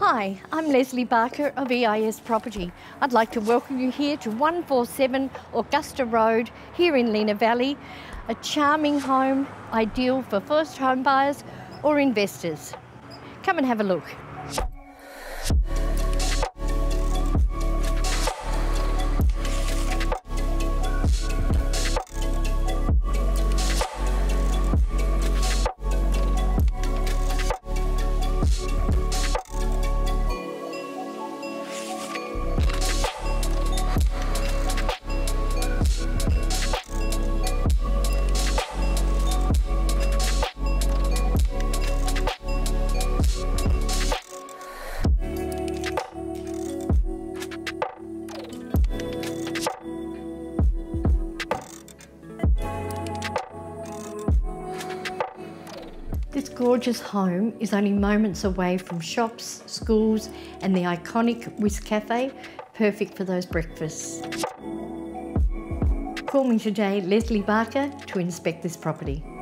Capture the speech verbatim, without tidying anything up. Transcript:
Hi, I'm Leslie Barker of E I S Property. I'd like to welcome you here to one forty-seven Augusta Road here in Lenah Valley, a charming home ideal for first home buyers or investors. Come and have a look. This gorgeous home is only moments away from shops, schools and the iconic Whisk Cafe, perfect for those breakfasts. Call me today, Leslie Barker, to inspect this property.